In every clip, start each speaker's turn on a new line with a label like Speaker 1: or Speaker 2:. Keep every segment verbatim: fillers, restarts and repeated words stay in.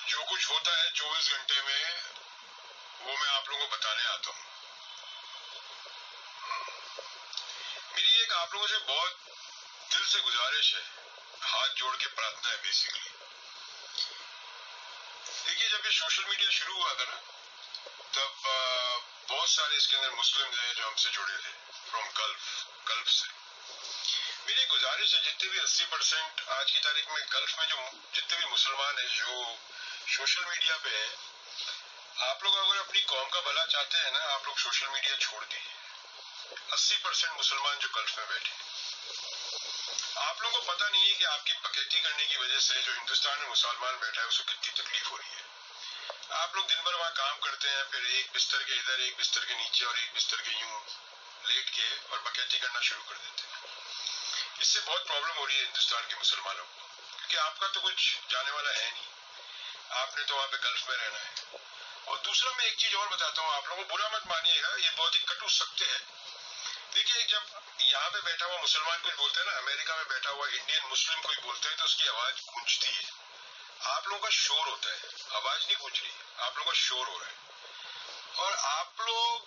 Speaker 1: जो कुछ होता है चौबीस घंटे में वो मैं आप लोगों को बताने आता हूँ। मेरी एक आप लोगों से बहुत दिल से गुजारिश है, हाथ जोड़ के प्रार्थना है बेसिकली। देखिए, जब ये सोशल मीडिया शुरू हुआ था ना, तब बहुत सारे इसके अंदर मुस्लिम हैं जो हमसे जुड़े थे फ्रॉम गल्फ गल्फ से। मेरी गुजारिश है, जितने भी अस्सी परसेंट आज की तारीख में गल्फ में जो जितने भी मुसलमान हैं जो सोशल मीडिया पे हैं, आप लोग अगर अपनी कौम का भला चाहते हैं ना, आप लोग सोशल मीडिया छोड़ दीजिए। अस्सी परसेंट मुसलमान जो गल्फ में बैठे, आप लोगों को पता नहीं है कि आपकी बकैती करने की वजह से जो हिंदुस्तान में मुसलमान बैठा है उसको कितनी तकलीफ हो रही है। आप लोग दिन भर वहां काम करते हैं, फिर एक बिस्तर के इधर, एक बिस्तर के नीचे और एक बिस्तर के यूं लेट के और बकैती करना शुरू कर देते हैं। इससे बहुत प्रॉब्लम हो रही है हिंदुस्तान के मुसलमानों को, क्योंकि आपका तो कुछ जाने वाला है नहीं, आपने तो वहां पे गल्फ में रहना है। और दूसरा मैं एक चीज और बताता हूँ, आप लोगों को बुरा मत मानिएगा, ये बहुत ही कटु सत्य है। देखिए, जब यहाँ पे बैठा हुआ मुसलमान कोई बोलता है ना, अमेरिका में बैठा हुआ इंडियन मुस्लिम कोई बोलता है तो उसकी आवाज गूंजती है। आप लोगों का शोर होता है, आवाज नहीं गूंज रही, आप लोगों का शोर हो रहा है। और आप लोग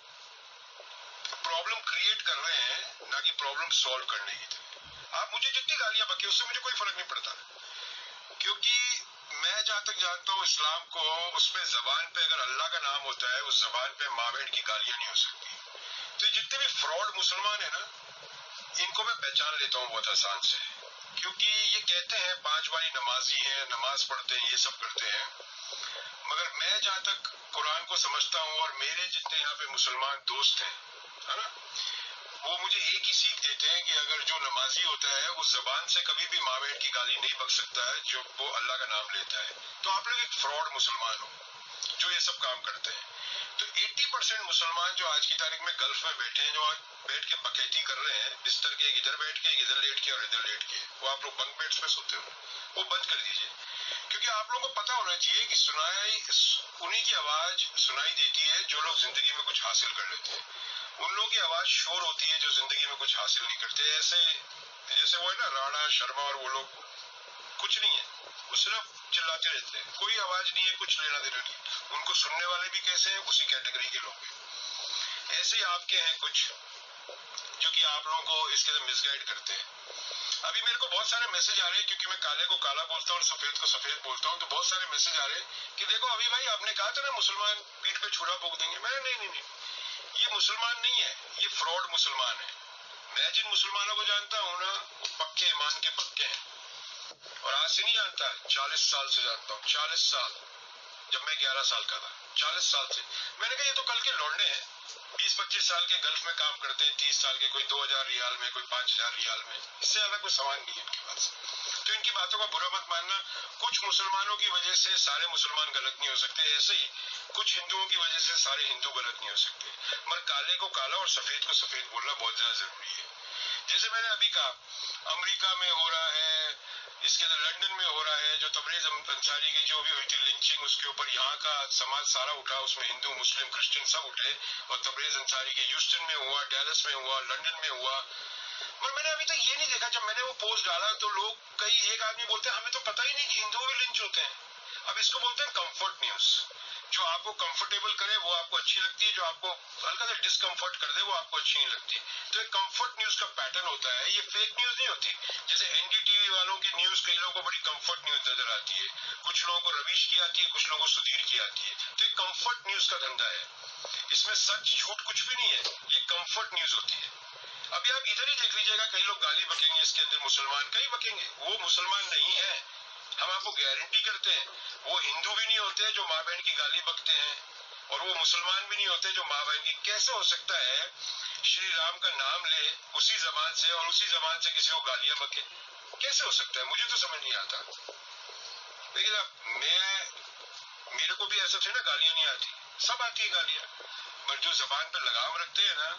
Speaker 1: प्रॉब्लम क्रिएट कर रहे हैं, ना कि प्रॉब्लम सॉल्व करने की। आप मुझे जितनी गालियां बके उससे मुझे कोई फर्क नहीं पड़ता, क्योंकि मैं जहां तक जानता हूँ इस्लाम को, उसमें जबान पे अगर अल्लाह का नाम होता है, उस जबान पे माँ बहन की गालियां नहीं हो सकती। तो जितने भी फ्रॉड मुसलमान है ना, इनको मैं पहचान लेता हूँ बहुत आसान से, क्योंकि ये कहते हैं पांच वाली नमाजी हैं, नमाज पढ़ते हैं, ये सब करते हैं, मगर मैं जहां तक कुरान को समझता हूँ और मेरे जितने यहाँ पे मुसलमान दोस्त हैं, है ना, वो मुझे एक ही सीख देते हैं कि अगर जो नमाजी होता है उस जबान से कभी भी माँ बहन की गाली नहीं बक सकता है जो वो अल्लाह का नाम लेता है। तो आप लोग एक फ्रॉड मुसलमान हो जो ये सब काम करते हैं। तो अस्सी परसेंट मुसलमान जो आज की तारीख में गल्फ में बैठे हैं, जो आज बैठ के बकैती कर रहे हैं, बिस्तर के एक इधर बैठ के, एक इधर लेट के और इधर लेट के, वो आप लोग बंक बेड्स पे सोते हो, वो बंद कर दीजिए। क्योंकि आप लोगों को पता होना चाहिए कि सुनाई उन्हीं की आवाज सुनाई देती है जो लोग जिंदगी में कुछ हासिल कर लेते हैं। उन लोगों की आवाज शोर होती है जो जिंदगी में कुछ हासिल नहीं करते। ऐसे जैसे वो है ना राणा शर्मा, और वो लोग कुछ नहीं है, वो सिर्फ चिल्लाते रहते हैं, कोई आवाज नहीं है, कुछ लेना देना नहीं। उनको सुनने वाले भी कैसे हैं, उसी कैटेगरी के लोग हैं। ऐसे ही आपके हैं कुछ जो कि आप लोगों को इसके अंदर मिसगाइड करते हैं। अभी मेरे को बहुत सारे मैसेज आ रहे हैं, क्योंकि मैं काले को काला बोलता हूँ और सफेद को सफेद बोलता हूँ, तो बहुत सारे मैसेज आ रहे हैं कि देखो अभी भाई आपने कहा था ना मुसलमान पीठ पे छुरा फूंक देंगे। मैं नहीं नहीं नहीं, ये मुसलमान नहीं है, ये फ्रॉड मुसलमान है। मैं जिन मुसलमानों को जानता हूँ ना, वो पक्के ईमान के पक्के हैं, और आज से नहीं जानता, चालीस साल से जानता हूँ। चालीस साल, जब मैं ग्यारह साल का था, चालीस साल से। मैंने कहा ये तो कल के लौंडे हैं, बीस पच्चीस साल के गल्फ में काम करते हैं, तीस साल के, कोई दो हजार रियाल में, कोई पांच हजार रियाल में, इससे ज्यादा कोई सामान नहीं है इनके पास। तो इनकी बातों का बुरा मत मानना। कुछ मुसलमानों की वजह से सारे मुसलमान गलत नहीं हो सकते, ऐसे ही कुछ हिंदुओं की वजह से सारे हिंदू गलत नहीं हो सकते। मगर काले को काला और सफेद को सफेद बोलना बहुत ज्यादा जरूरी है। जैसे मैंने अभी कहा, अमेरिका में हो रहा है, इसके अंदर लंदन में हो रहा है, जो तबरेज अंसारी की जो भी हुई थी लिंचिंग, उसके ऊपर यहाँ का समाज सारा उठा, उसमें हिंदू मुस्लिम क्रिश्चियन सब उठे, और तबरेज अंसारी के ह्यूस्टन में हुआ, डैलस में हुआ, लंदन में हुआ। पर मैंने अभी तक ये नहीं देखा, जब मैंने वो पोस्ट डाला तो लोग, कई एक आदमी बोलते हैं हमें तो पता ही नहीं कि हिंदू भी लिंच होते हैं। अब इसको बोलते हैं कंफर्ट न्यूज। जो आपको कंफर्टेबल करे वो आपको अच्छी लगती है, जो आपको हल्का सा डिस्कंफर्ट कर दे वो आपको अच्छी नहीं लगती। तो एक कंफर्ट न्यूज का पैटर्न होता है, ये फेक न्यूज नहीं होती। जैसे एनडीटीवी वालों की न्यूज कई लोगों को बड़ी कंफर्ट न्यूज नजर आती है, कुछ लोगों को रवीश की आती है, कुछ लोगों को सुधीर की आती है। तो एक कंफर्ट न्यूज का धंधा है, इसमें सच झूठ कुछ भी नहीं है, ये कंफर्ट न्यूज होती है। अभी आप इधर ही देख लीजिएगा, कई लोग गाली बकेंगे इसके अंदर, मुसलमान कई बकेंगे, वो मुसलमान नहीं है, हम आपको गारंटी करते हैं। वो हिंदू भी नहीं होते जो माँ बहन की गाली बकते हैं, और वो मुसलमान भी नहीं होते जो माँ बहन की। कैसे हो सकता है श्री राम का नाम ले उसी जबान से और उसी जबान से किसी को गालियां बके? कैसे हो सकता है? मुझे तो समझ नहीं आता। लेकिन अब मैं, मेरे को भी ऐसा से ना गालियां नहीं आती, सब आती है गालियां, पर जो जबान पे लगाम रखते हैं ना,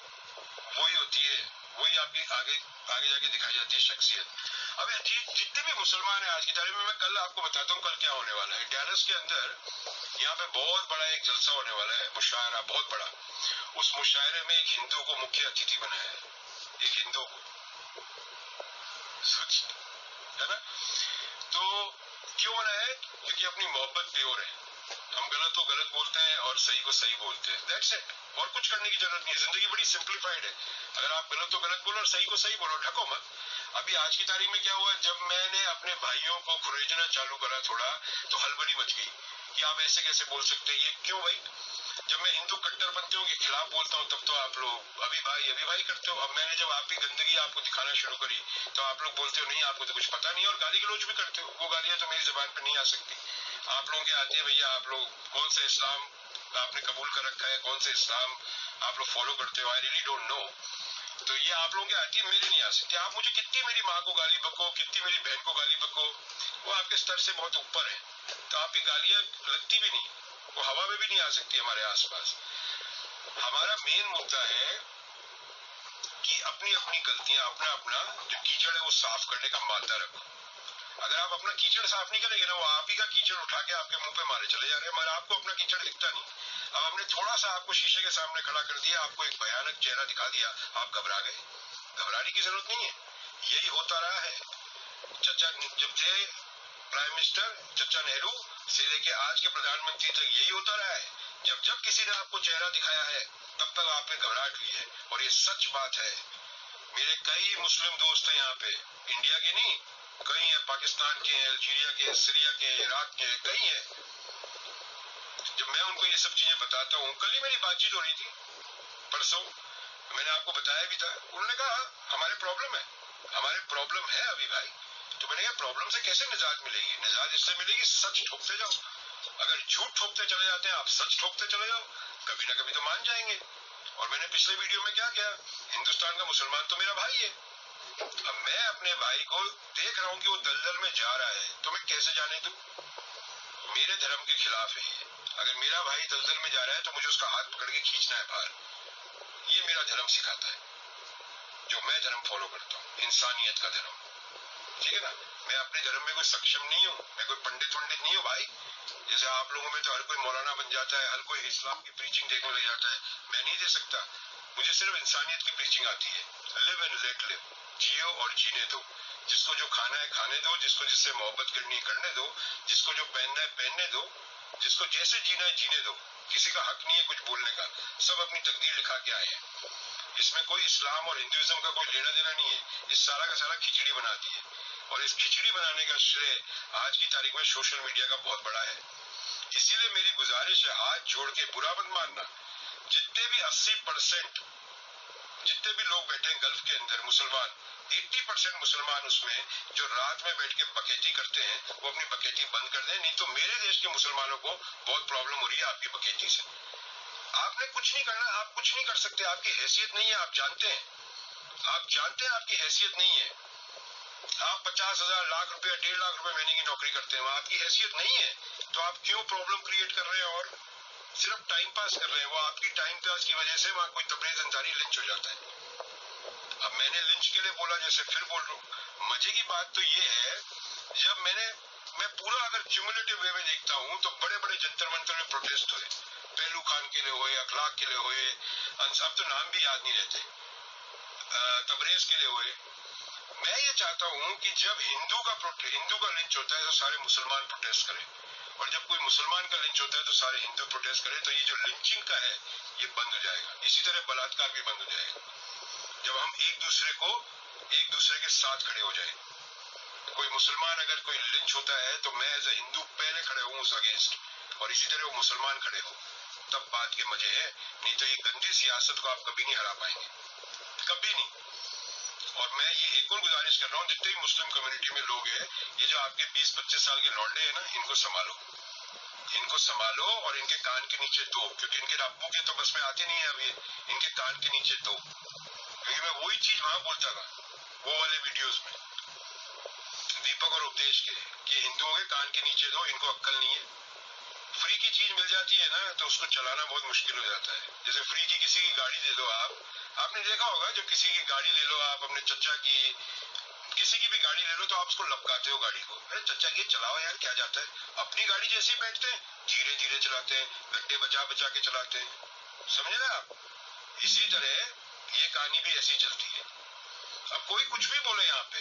Speaker 1: वही होती है, वही आपकी आगे आगे जाके दिखाई जाती है शख्सियत। अब जितने भी मुसलमान हैं आज की तारीख में, मैं कल आपको बताता हूँ कल क्या होने वाला है। डैलस के अंदर यहाँ पे बहुत बड़ा एक जलसा होने वाला है, मुशायरा बहुत बड़ा। उस मुशायरे में एक हिंदू को मुख्य अतिथि बनाया है, एक हिंदू को, है ना। तो क्यों बनाया है? क्योंकि अपनी मोहब्बत प्योर है। हम गलत को गलत बोलते हैं और सही को सही बोलते हैं, दैट्स इट। और कुछ करने की जरूरत नहीं है, जिंदगी बड़ी सिंप्लीफाइड है। अगर आप गलत तो गलत बोलो और सही को सही बोलो, ढको मत। अभी आज की तारीख में क्या हुआ, जब मैंने अपने भाइयों को खुरेजना चालू करा थोड़ा, तो हलबली मच गई कि आप ऐसे कैसे बोल सकते हैं, ये क्यों भाई? जब मैं हिंदू कट्टरपंथियों के खिलाफ बोलता हूँ तब तो आप लोग अभी भाई अभी भाई करते हो। अब मैंने जब आपकी गंदगी आपको दिखाना शुरू करी तो आप लोग बोलते हो नहीं आपको तो कुछ पता नहीं, और गाली गलौज भी करते हो। वो गालियां तो मेरी जुबान पर नहीं आ सकती, आप लोगों के आती है। भैया आप लोग कौन सा इस्लाम आपने कबूल कर रखा है, कौन सा इस्लाम आप लोग फॉलो करते हो, आई रियली डोंट नो। तो ये आप लोगों के आती है, मेरी नहीं आ सकती। आप मुझे कितनी मेरी माँ को गाली बको, कितनी मेरी बहन को गाली बको, वो आपके स्तर से बहुत ऊपर है, तो आपकी गालियां लगती भी नहीं, वो हवा में भी नहीं आ सकती हमारे आसपास। हमारा मेन मुद्दा है कि अपनी अपनी गलतियां, अपना अपना जो कीचड़ है वो साफ करने का मादा रखो। अगर आप अपना कीचड़ साफ नहीं करेंगे ना, वो आप ही का कीचड़ उठा के आपके मुंह पे मारे चले जा रहे हैं, मगर आपको अपना कीचड़ दिखता नहीं। अब हमने थोड़ा सा आपको शीशे के सामने खड़ा कर दिया, आपको एक भयानक चेहरा दिखा दिया, आप घबरा गए। घबराने की जरूरत नहीं है, यही होता रहा है। चचा जब थे प्राइम मिनिस्टर, चचा नेहरू से लेके आज के प्रधानमंत्री तक यही होता रहा है। जब जब किसी ने आपको चेहरा दिखाया है तब तक आप में घबराहट हुई है, और ये सच बात है। मेरे कई मुस्लिम दोस्त हैं यहाँ पे, इंडिया के नहीं, कई है, पाकिस्तान के हैं, अल्जीरिया के, सीरिया के, इराक के, कई है। जब मैं उनको ये सब चीजें बताता हूँ, कल ही मेरी बातचीत हो रही थी, परसों मैंने आपको बताया भी था, उन्होंने कहा हमारे प्रॉब्लम है, हमारे प्रॉब्लम है अभी भाई। तो मैंने कहा प्रॉब्लम से कैसे निजात मिलेगी? निजात इससे मिलेगी सच ठोकते जाओ। अगर झूठ ठोकते चले जाते हैं आप, सच ठोकते चले जाओ, कभी ना कभी तो मान जाएंगे। और मैंने पिछले वीडियो में क्या किया, हिंदुस्तान का मुसलमान तो मेरा भाई है। अब मैं अपने भाई को देख रहा हूँ कि वो दलदल में जा रहा है, तो मैं कैसे जाने दूं? मेरे धर्म के खिलाफ है ये। अगर मेरा भाई दलदल में जा रहा है तो मुझे उसका हाथ पकड़ के खींचना है बाहर। ये मेरा धर्म सिखाता है, जो मैं धर्म फॉलो करता हूँ, इंसानियत का धर्म। ठीक है ना? मैं अपने धर्म में कोई सक्षम नहीं हूँ, मैं कोई पंडित वंडित नहीं हूँ भाई। जैसे आप लोगों में तो हर कोई मौलाना बन जाता है, हर कोई इस्लाम की प्रीचिंग देखने लग जाता है, मैं नहीं दे सकता। मुझे सिर्फ इंसानियत की प्रीचिंग आती है। लिव एंड लेट लिव, जियो और जीने दो। जिसको जो खाना है खाने दो, जिसको जिससे मोहब्बत करनी है करने दो, जिसको जो पहनना है पहनने दो, जिसको जैसे जीना है जीने दो। किसी का हक नहीं है कुछ बोलने का, सब अपनी तकदीर लिखा के आए हैं। इसमें कोई इस्लाम और हिंदुइज्म का कोई लेना देना नहीं है। इस सारा का सारा खिचड़ी बनाती है, और इस खिचड़ी बनाने का श्रेय आज की तारीख में सोशल मीडिया का बहुत बड़ा है। इसीलिए मेरी गुजारिश है, हाथ जोड़ के, बुरा मत मानना, जितने भी अस्सी परसेंट जितने भी लोग बैठे हैं गल्फ के अंदर मुसलमान, अस्सी परसेंट मुसलमान उसमें जो रात में बैठ के बकेती करते हैं, वो अपनी बकेती बंद कर दें, नहीं तो मेरे देश के मुसलमानों को बहुत प्रॉब्लम हो रही है आपकी बकेती से। आपने कुछ नहीं करना, आप कुछ नहीं कर सकते, आपकी हैसियत नहीं है, आप जानते हैं, आप जानते हैं आपकी हैसियत नहीं है। आप पचास हजार लाख रुपए डेढ़ लाख रुपए महीने की नौकरी करते हैं, आपकी हैसियत नहीं है, तो आप क्यों प्रॉब्लम क्रिएट कर रहे हैं और सिर्फ टाइम पास कर रहे हैं? वो आपकी टाइम पास की वजह से वहां कोई तबरेज अंसारी लिंच हो जाता है। अब मैंने लिंच के लिए बोला, जैसे फिर बोल रहा हूँ। मजे की बात तो ये है, जब मैंने मैं पूरा अगर क्यूमुलेटिव वे में देखता हूँ तो बड़े बड़े जंतर मंतर में प्रोटेस्ट हुए, पहलू खान के लिए हुए, अखलाक के लिए हुए, अब तो नाम भी याद नहीं रहते, तबरेज के लिए हुए। मैं ये चाहता हूँ कि जब हिंदू का हिंदू का लिंच होता है तो सारे मुसलमान प्रोटेस्ट करें, और जब कोई मुसलमान का लिंच होता है तो सारे हिंदू प्रोटेस्ट करें। तो ये जो लिंचिंग का है ये बंद हो जाएगा। इसी तरह बलात्कार भी बंद हो जाएगा जब हम एक दूसरे को एक दूसरे के साथ खड़े हो जाए। कोई मुसलमान अगर कोई लिंच होता है तो मैं एज ए हिंदू पहले खड़े हूँ उस अगेंस्ट, और इसी तरह वो मुसलमान खड़े हो, तब बात के मजे है। नहीं तो ये गंदी सियासत को आप कभी नहीं हरा पाएंगे, कभी नहीं। और मैं ये एक और गुजारिश कर रहा हूँ, जितने भी मुस्लिम कम्युनिटी में लोग हैं, ये जो आपके बीस पच्चीस साल के लौंडे हैं ना, इनको संभालो, इनको संभालो और इनके कान के नीचे दो, क्योंकि इनके रब्बों के तो बस में आते नहीं है अभी, इनके कान के नीचे दो। क्योंकि मैं वही चीज वहां बोलता था वो वाले वीडियोस में, दीपक और उपदेश के, कि हिंदुओं के कान के नीचे दो, इनको अक्ल नहीं है। फ्री की चीज मिल जाती है ना तो उसको चलाना बहुत मुश्किल हो जाता है। जैसे फ्री की किसी की गाड़ी दे दो आप, आपने देखा होगा जब किसी की गाड़ी ले लो आप, अपने चचा की, किसी की भी गाड़ी ले लो तो आप उसको लपकाते हो गाड़ी को, अरे चचा ये चलाओ यार क्या जाता है। अपनी गाड़ी जैसे ही बैठते हैं धीरे धीरे चलाते हैं, गड्ढे बचा बचा के चलाते हैं, समझे ना आप। इसी तरह ये कहानी भी ऐसी चलती है। अब कोई कुछ भी बोले यहाँ पे,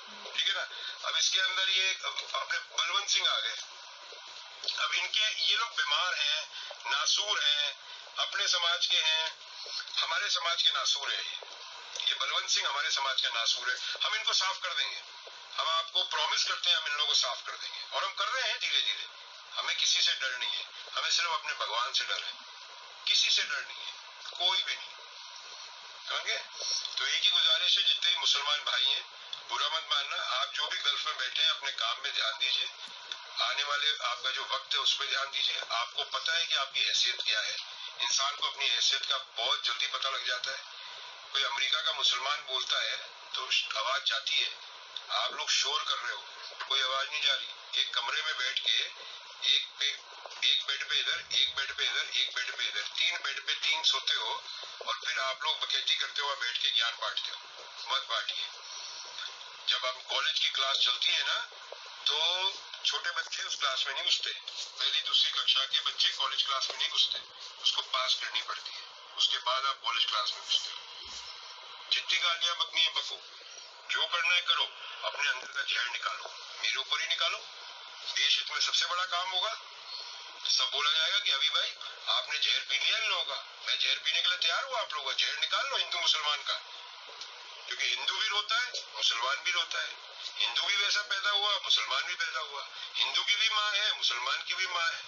Speaker 1: ठीक है ना। अब इसके अंदर ये अपने बलवंत सिंह आ गए। अब इनके ये लोग बीमार हैं, नासूर हैं, अपने समाज के हैं, हमारे समाज के नासूर है। ये बलवंत सिंह हमारे समाज का नासूर है। हम इनको साफ कर देंगे, हम आपको प्रॉमिस करते हैं, हम इन लोगों को साफ कर देंगे और हम कर रहे हैं धीरे धीरे। हमें किसी से डर नहीं है, हमें सिर्फ अपने भगवान से डर है, किसी से डर नहीं है, कोई भी नहीं। समझे? तो एक ही गुजारिश है, जितने भी मुसलमान भाई हैं, बुरा मत मानना। आप जो भी गल्फ में बैठे हैं अपने काम में ध्यान दीजिए, आने वाले आपका जो वक्त है उस पर ध्यान दीजिए। आपको पता है कि आपकी हैसियत क्या है। इंसान को अपनी हैसियत का बहुत जल्दी पता लग जाता है। कोई अमेरिका का मुसलमान बोलता है तो आवाज जाती है, आप लोग शोर कर रहे हो, कोई आवाज नहीं जा रही। एक कमरे में बैठ के एक पे एक बेड पे इधर, एक बेड पे इधर, एक बेड पे इधर, तीन बेड पे तीन सोते हो और फिर आप लोग बकैती करते हो, बैठ के ज्ञान बांटते हो। मत बांटिए। जब आप कॉलेज की क्लास चलती है ना, तो छोटे बच्चे उस क्लास में नहीं घुसते। पहली दूसरी कक्षा के बच्चे कॉलेज क्लास में नहीं घुसते, उसको पास करनी पड़ती है, उसके बाद आप कॉलेज क्लास में घुसते हो। जितनी गालियां बकनी है बको, जो करना है करो, अपने अंदर का जहर निकालो, मेरे ऊपर ही निकालो। देश हित में सबसे बड़ा काम होगा। सब बोला जाएगा कि अभी भाई आपने जहर पी लिया इन लोगों का, मैं जहर पीने के लिए तैयार हूँ, आप लोगों का जहर निकाल लो हिंदू मुसलमान का। क्योंकि हिंदू भी रोता है, मुसलमान भी रोता है। हिंदू भी वैसा पैदा हुआ, मुसलमान भी पैदा हुआ। हिंदू की भी माँ है, मुसलमान की भी माँ है,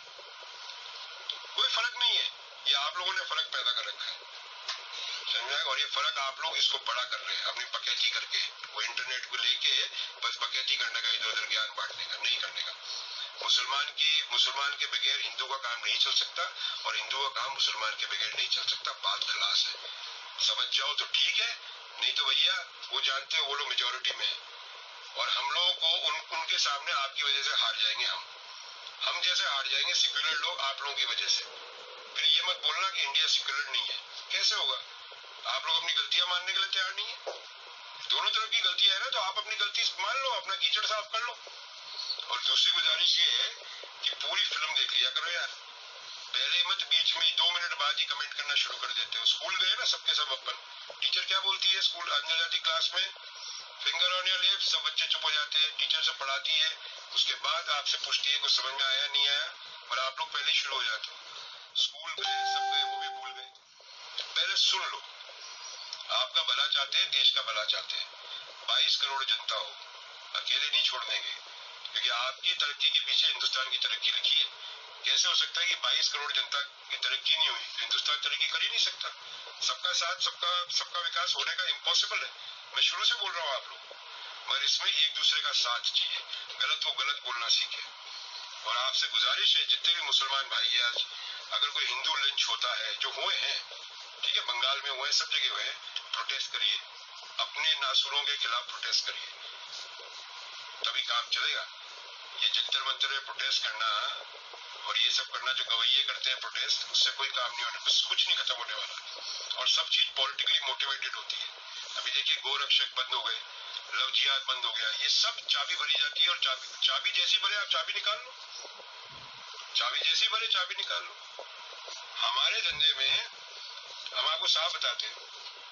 Speaker 1: कोई फर्क नहीं है। ये आप लोगों ने फर्क पैदा कर रखा है, समझा? और ये फर्क आप लोग इसको बड़ा कर रहे हैं अपनी बकैती करके। वो इंटरनेट को लेके बस बकैती करने का, इधर उधर ज्ञान बांटने का, नहीं करने का। मुसलमान की मुसलमान के बगैर हिंदू का काम नहीं चल सकता और हिंदू का काम मुसलमान के बगैर नहीं चल सकता। बात खलास है। समझ जाओ तो ठीक है, नहीं तो भैया वो जानते हो वो लोग मेजोरिटी में है और हम लोगों को उन, उनके सामने आपकी वजह से हार जाएंगे। हम हम जैसे हार जाएंगे सेक्युलर लोग आप लोगों की वजह से। फिर ये मत बोलना कि इंडिया सेक्युलर नहीं है, कैसे होगा? आप लोग अपनी गलतियां मानने के लिए तैयार नहीं है। दोनों तरफ की गलतियां है ना, तो आप अपनी गलती मान लो, अपना कीचड़ साफ कर लो। और दूसरी गुजारिश ये है कि पूरी फिल्म देख लिया करो यार, पहले मत बीच में दो मिनट बाद ही कमेंट करना शुरू कर देते हो। स्कूल गए ना सबके सब अपन, टीचर क्या बोलती है स्कूल अंदर जाती क्लास में, फिंगर ऑन योर लिप्स, सब बच्चे चुप हो जाते हैं, टीचर से पढ़ाती है, उसके बाद आपसे पूछती है कुछ समझ में आया नहीं आया, और आप लोग पहले ही शुरू हो जाते हो। स्कूल गए, सब गए, वो भी भूल गए। पहले सुन लो, आपका भला चाहते हैं, देश का भला चाहते हैं। बाईस करोड़ जनता हो, अकेले नहीं छोड़ देंगे, क्योंकि आपकी तरक्की के पीछे हिंदुस्तान की तरक्की लिखी है। कैसे हो सकता है कि बाईस करोड़ जनता की तरक्की नहीं हुई? हिंदुस्तान तरक्की कर ही नहीं सकता। सबका साथ, सबका सबका विकास होने का इम्पॉसिबल है। मैं शुरू से बोल रहा हूँ आप लोग, मगर इसमें एक दूसरे का साथ चाहिए। गलत को गलत बोलना सीखे। और आपसे गुजारिश है, जितने भी मुसलमान भाई है, आज अगर कोई हिंदू लिंच होता है, जो हुए हैं, ठीक है, बंगाल में हुए, सब जगह हुए, प्रोटेस्ट करिए, अपने नासुरों के खिलाफ प्रोटेस्ट करिए, तभी काम चलेगा। ये जंतर मंतर में प्रोटेस्ट करना और ये सब करना जो गवैये करते हैं प्रोटेस्ट, उससे कोई काम नहीं होने, कुछ कुछ नहीं खत्म होने वाला। और सब चीज पॉलिटिकली मोटिवेटेड होती है। अभी देखिए गोरक्षक बंद हो गए, लव जिहाद बंद हो गया, ये सब चाबी भरी जाती है। और चाबी चाबी जैसी भरे आप चाबी निकाल लो, चाबी जैसी भरे चाबी निकाल लो। हमारे धंधे में हम आपको साफ बताते हैं,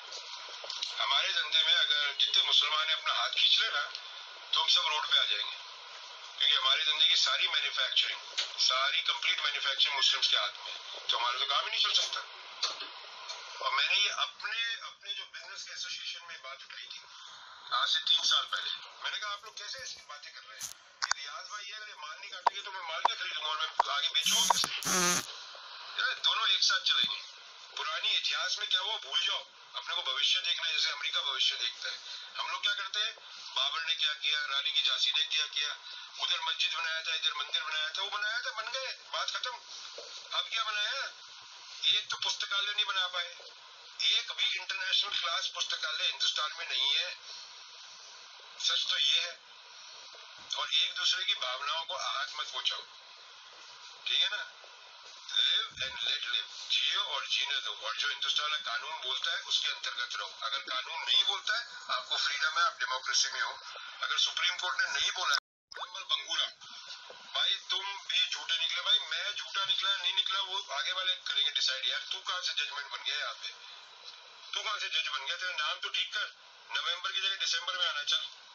Speaker 1: हमारे धंधे में अगर जितने मुसलमान ने अपना हाथ खींच लेना तो हम सब रोड पे आ जाएंगे, क्योंकि हमारे धंधे की सारी मैन्युफैक्चरिंग, सारी कंप्लीट मैन्युफैक्चरिंग मुस्लिम्स के हाथ में, तो हमारा तो काम ही नहीं चल सकता। और मैंने ये अपने अपने जो बिजनेस के एसोसिएशन में बात उठाई थी आज से तीन साल पहले, मैंने कहा आप लोग कैसे ऐसी बातें कर रहे हैं? रियाज भाई है, अगर माल नहीं काटेंगे तो मैं माल क्या खरीदूंगा और मैं आगे बेचूंगा कैसे? दोनों एक साथ चलेंगे। पुरानी इतिहास में क्या हुआ भूल जाओ, अपने को भविष्य देखना है, जैसे अमेरिका भविष्य देखता है। हम लोग क्या करते हैं, बाबर ने क्या किया, रानी की झांसी ने क्या किया, उधर मस्जिद बनाया था, इधर मंदिर बनाया था, वो बनाया था, बन गए, बात खत्म। अब क्या बनाया? एक तो पुस्तकालय नहीं बना पाए, एक भी इंटरनेशनल क्लास पुस्तकालय हिंदुस्तान में नहीं है, सच तो ये है। और एक दूसरे की भावनाओं को आहत मत पहुंचाओ, ठीक है ना? लिव एंड लेट लिव, जियो और जीने दो। और जो हिंदुस्तान का कानून बोलता है उसके अंतर्गत रहो। अगर कानून नहीं बोलता है, आपको फ्रीडम है, आप डेमोक्रेसी में हो। अगर सुप्रीम कोर्ट ने नहीं बोला बंगूरा भाई तुम भी झूठे निकले, भाई मैं झूठा निकला नहीं निकला वो आगे वाले करेंगे डिसाइड। यार तू कहां से जजमेंट बन गया? यहाँ पे तू कहां से जज बन गया? तेरा नाम तो ठीक कर, नवंबर की जगह दिसंबर में आना, चल निकल यहाँ।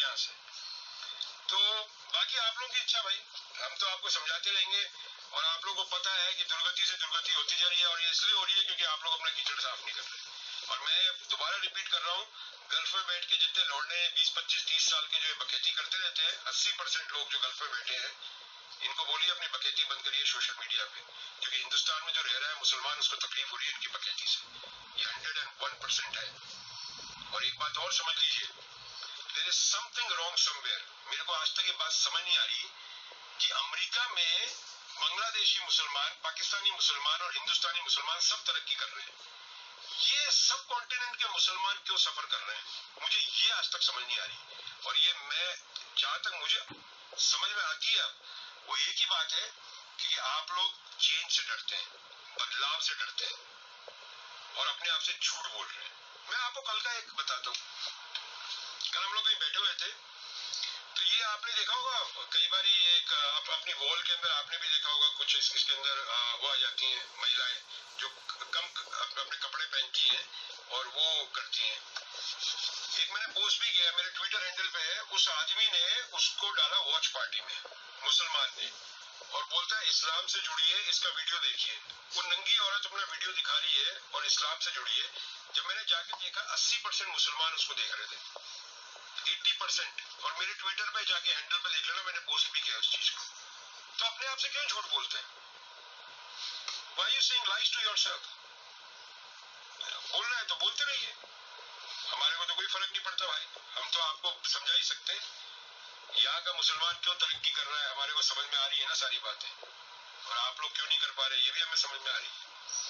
Speaker 1: यहाँ से। तो बाकी आप लोगों की इच्छा भाई, हम तो आपको समझाते रहेंगे और आप लोगों को पता है कि दुर्गति से दुर्गति होती जा रही है और ये इसलिए हो रही है क्योंकि आप लोग अपना कीचड़ साफ नहीं कर रहे। और मैं दोबारा रिपीट कर रहा हूँ, गल्फ में बैठ के जितने लौटने बीस पच्चीस तीस साल के जो बकैती करते रहते हैं, अस्सी परसेंट लोग जो गल्फ में बैठे हैं इनको बोलिए अपनी बकैती बंद करिए सोशल मीडिया पे, क्योंकि हिंदुस्तान में जो रह रहा है मुसलमान उसको तकलीफ हो रही है इनकी बकैती से। ये हंड्रेड एंड वन परसेंट है। और एक बात और समझ लीजिए, there is something wrong somewhere. मेरे को आज तक ये बात समझ नहीं आ रही कि अमेरिका में बांग्लादेशी मुसलमान, पाकिस्तानी मुसलमान और हिंदुस्तानी मुसलमान सब तरक्की कर रहे हैं, ये सब कॉन्टिनेंट के मुसलमान क्यों सफर कर रहे हैं, मुझे ये आज तक समझ नहीं आ रही। और ये मैं जहां तक मुझे समझ में आती है वो एक ही बात है कि आप लोग चेंज से डरते हैं, बदलाव से डरते हैं और अपने आप से झूठ बोल रहे हैं। मैं आपको कल का एक बताता हूँ, कल हम लोग कहीं बैठे हुए थे तो ये आपने देखा होगा कई बार एक अप, अपनी वॉल के अंदर आपने भी देखा होगा कुछ इस, इसके अंदर आ, वो आ जाती हैं महिलाएं जो कम अपने कपड़े पहनती हैं और वो करती हैं। एक मैंने पोस्ट भी किया मेरे ट्विटर हैंडल पे है, उस आदमी ने उसको डाला वॉच पार्टी में, मुसलमान ने, और बोलता है इस्लाम से जुड़िए, इसका वीडियो देखिए। वो नंगी औरत अपना वीडियो दिखा रही है और इस्लाम से जुड़िए। जब मैंने जाके देखा अस्सी परसेंट मुसलमान उसको देख रहे थे, अस्सी परसेंट। और मेरे ट्विटर पे जाके हैंडल पे देख लेना, मैंने पोस्ट भी किया उस चीज को। तो अपने आप से क्यों झूठ बोलते हैं? Why you saying lies to yourself? बोलना है तो बोलते रहिए, हमारे को तो कोई फर्क नहीं पड़ता भाई। हम तो आपको समझा ही सकते हैं यहाँ का मुसलमान क्यों तरक्की कर रहा है, हमारे को समझ में आ रही है ना सारी बातें, और आप लोग क्यों नहीं कर पा रहे ये भी हमें समझ में आ रही है।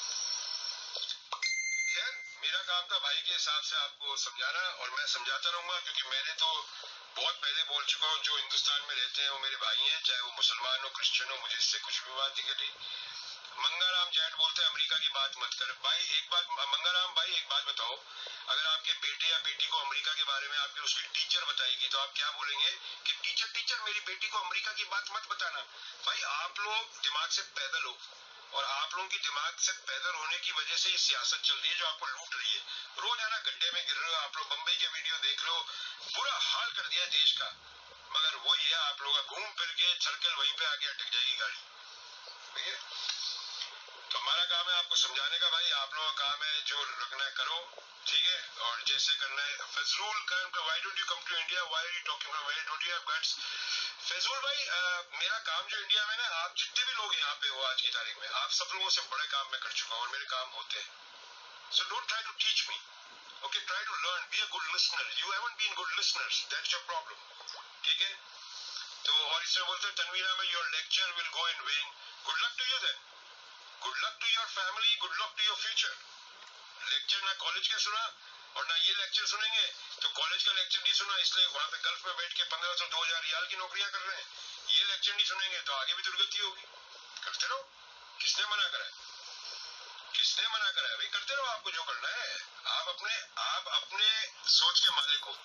Speaker 1: खैर मेरा काम था भाई के हिसाब से आपको समझाना और मैं समझाता रहूंगा, क्योंकि मैंने तो बहुत पहले बोल चुका हूँ जो हिंदुस्तान में रहते हैं वो मेरे भाई हैं, चाहे वो मुसलमान हो क्रिश्चियन हो, मुझे इससे कुछ भी बात नहीं करी। मंगाराम जैट बोलते हैं अमेरिका की बात मत कर। भाई एक बात मंगाराम भाई, एक बात बताओ, अगर आपके बेटे या बेटी को अमेरिका के बारे में आपकी उसकी टीचर बताएगी तो आप क्या बोलेंगे कि टीचर टीचर मेरी बेटी को अमेरिका की बात मत बताना। भाई आप लोग दिमाग से पैदल हो और आप लोगों की दिमाग से पैदल होने की वजह से ये सियासत चल रही है जो आपको लूट रही है। रोजाना गड्ढे में गिर रहे हो आप लोग, बंबई के वीडियो देख लो, बुरा हाल कर दिया देश का। मगर वही है, आप लोग घूम फिर के सर्कल वहीं पे आके अटक जाएगी गाड़ी। ठीक है, तो हमारा काम है आपको समझाने का भाई, आप लोगों का काम है जो रखना है करो, ठीक है, और जैसे करना है। Fazlul why don't you come to India, why are you talking from where don't you have guts. Fazlul भाई आ, मेरा काम जो इंडिया में ना, आप जितने भी लोग यहाँ पे हो आज की तारीख में, आप सब लोगों से बड़े काम मैं कर चुका हूँ और मेरे काम होते हैं। So don't try to teach me, okay, try to learn, be a good listener. You haven't been good listeners, that's your problem. ठीक है, तो और इसमें बोलते हैं तनवीरा में your lecture will go in vain. Good luck to you then, good luck to your family, good luck to your future. Lecture ना college का सुना और ना ये लेक्चर सुनेंगे तो कॉलेज का लेक्चर नहीं सुना, इसलिए वहां पे गल्फ में बैठ के पंद्रह सौ दो हजार रियाल की नौकरियां कर रहे हैं। ये लेक्चर नहीं सुनेंगे तो आगे भी दुर्गति होगी। करते रहो, किसने मना करा है, किसने मना करा है भाई, करते रहो, आपको जो करना है। आप अपने आप अपने सोच के मालिक हो,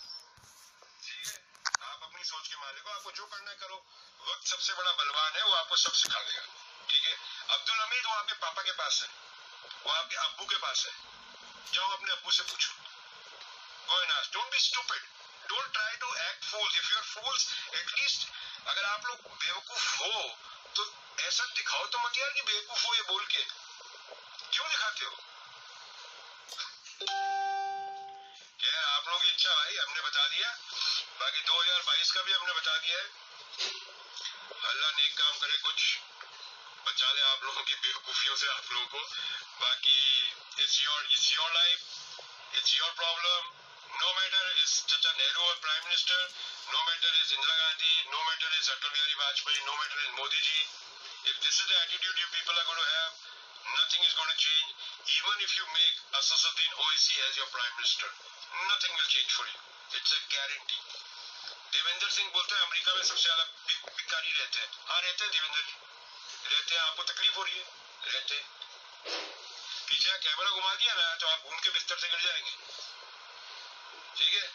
Speaker 1: ठीक है, आप अपनी सोच के मालिक हो, आपको जो करना है करो। वक्त सबसे बड़ा बलवान है, वो आपको सब सिखा देगा। ठीक है, अब्दुल हमीद वो आपके पापा के पास है, वो आपके अब्बू के पास है, जाओ अपने अब्बू से पूछो। Go and ask. Don't be stupid. Don't try to act fools. If you're fools, at least अगर आप लोग बेवकूफ हो तो ऐसा दिखाओ तो मत यार कि बेवकूफ हो ये बोल के, क्यों दिखाते हो? क्या आप लोगों की इच्छा भाई, हमने बता दिया, बाकी दो हजार बाईस का भी हमने बता दिया है। अल्लाह नेक काम करे, कुछ बचा ले आप लोगों की बेवकूफियों से आप लोगों को। बाकी it's your it's your life, it's your problem. No matter is Chacha Nehru or Prime Minister, no matter is Indira Gandhi, no matter is Atal Bihari Vajpayee, no matter is Modi ji. If this is the attitude you people are going to have, nothing is going to change. Even if you make Asaduddin Owaisi as your Prime Minister, nothing will change for you. It's a guarantee. Devendra Singh बोलते हैं America में सबसे ज्यादा भिखारी रहते हैं। हाँ रहते हैं देवेंद्र जी, रहते हैं। आपको तकलीफ हो रही है, रहते हैं। पीछे कैमरा घुमा दिया ना तो आप घूम के बिस्तर से गिर जाएंगे। ठीक है,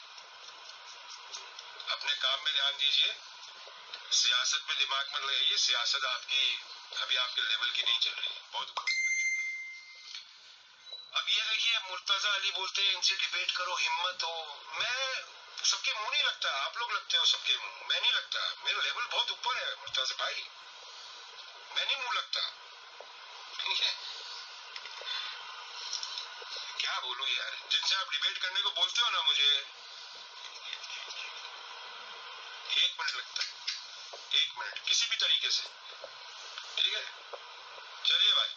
Speaker 1: अपने काम में ध्यान दीजिए, सियासत पे दिमाग मत लगाइए, सियासत आपकी अभी आपके लेवल की नहीं चल रही है, बहुत। अब ये देखिए मुर्तजा अली बोलते हैं इनसे डिबेट करो, हिम्मत हो। मैं सबके मुंह नहीं लगता, आप लोग लगते हो सबके मुंह, मैं नहीं लगता, मेरा लेवल बहुत ऊपर है मुर्ताजा भाई, मैं नहीं मुंह लगता। क्या बोलूं यार, जिनसे आप डिबेट करने को बोलते हो ना, मुझे एक मिनट लगता है, एक मिनट किसी भी तरीके से, ठीक है। चलिए भाई,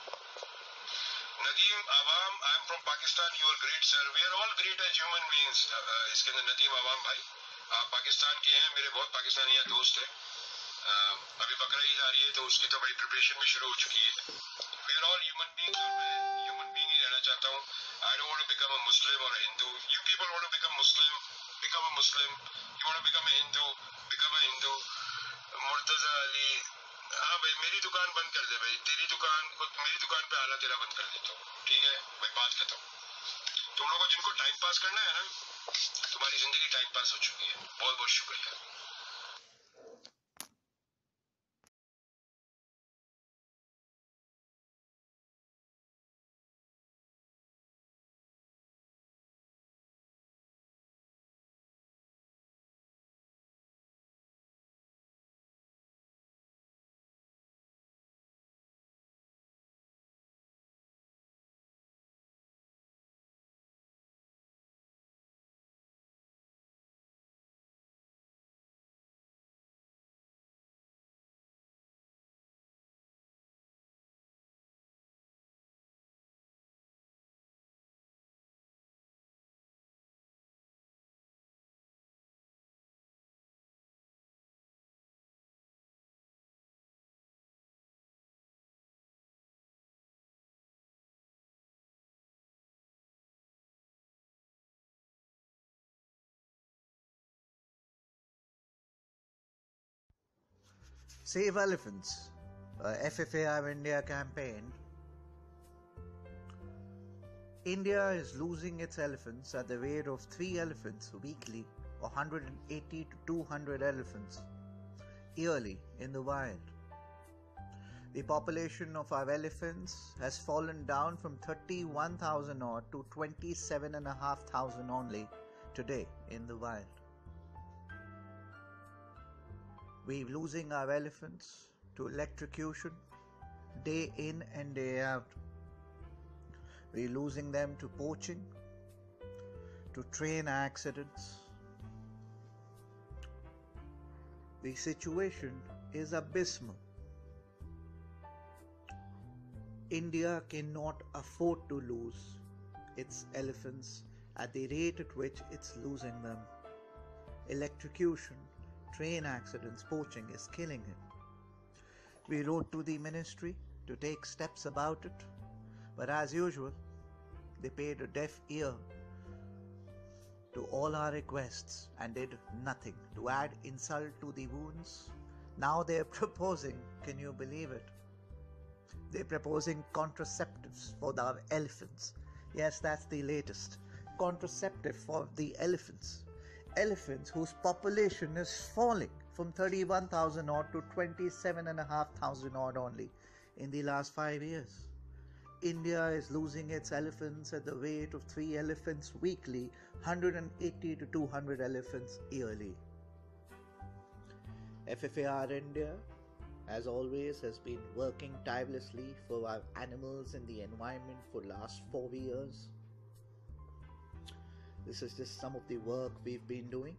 Speaker 1: Nadeem Awan, I am from Pakistan, you are great sir, we are all great as human beings. इसके अंदर नदीम आवाम भाई, आप पाकिस्तान के हैं, मेरे बहुत पाकिस्तानी यहाँ दोस्त हैं। uh, अभी बकरा ईद आ रही है तो उसकी तो बड़ी प्रिपरेशन भी शुरू हो चुकी है। We are all human beings, और मैं ह्यूमन बीइंग ही रहना चाहता हूँ। I don't want to become a Muslim और Hindu. You people want to become Muslim, become a Muslim. You want to become a Hindu, become a Hindu. Murtaza Ali, हाँ भाई मेरी दुकान बंद कर दे भाई, तेरी दुकान को, मेरी दुकान पे आना तेरा बंद कर देता हूँ, ठीक है भाई, बात खत्म। तुम लोगों को जिनको टाइम पास करना है ना, तुम्हारी जिंदगी टाइम पास हो चुकी है। बहुत बहुत शुक्रिया।
Speaker 2: Save Elephants, uh, F F A I India campaign. India is losing its elephants at the rate of three elephants weekly, or one hundred eighty to two hundred elephants yearly in the wild. The population of our elephants has fallen down from thirty-one thousand odd to twenty-seven thousand five hundred only today in the wild. We're losing our elephants to electrocution day in and day out. We're losing them to poaching, to train accidents. The situation is abysmal. India cannot afford to lose its elephants at the rate at which it's losing them. Electrocution, train accidents, poaching is killing it. We wrote to the ministry to take steps about it, but as usual, they paid a deaf ear to all our requests and did nothing. To add insult to the wounds, now they're proposing, can you believe it? They're proposing contraceptives for the elephants. Yes, that's the latest. Contraceptive for the elephants. Elephants whose population is falling from thirty-one thousand odd to twenty-seven thousand five hundred odd only in the last five years. India is losing its elephants at the rate of three elephants weekly, one hundred eighty to two hundred elephants yearly. F F A R India, as always, has been working tirelessly for our animals and the environment for last four years. This is just some of the work we've been doing.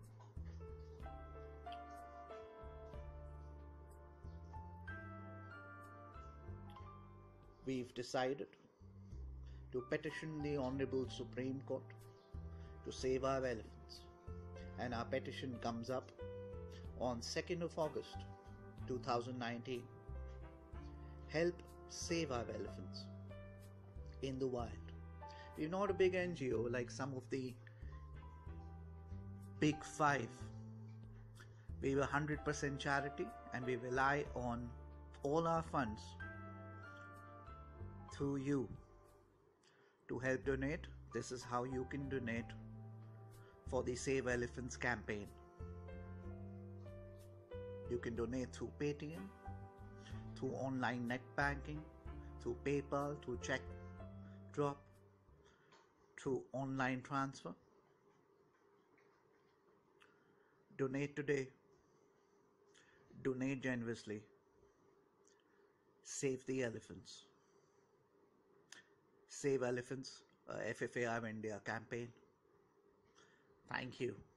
Speaker 2: We've decided to petition the Honorable Supreme Court to save our elephants, and our petition comes up on second of August two thousand nineteen. Help save our elephants in the wild. We're not a big N G O like some of the big five. We were one hundred percent charity, and we rely on all our funds through you to help donate. This is how you can donate for the Save Elephants campaign. You can donate through Paytm, through online net banking, through PayPal, through check drop, through online transfer. Donate today. Donate generously. Save the elephants. Save Elephants, a F F A I India campaign. Thank you.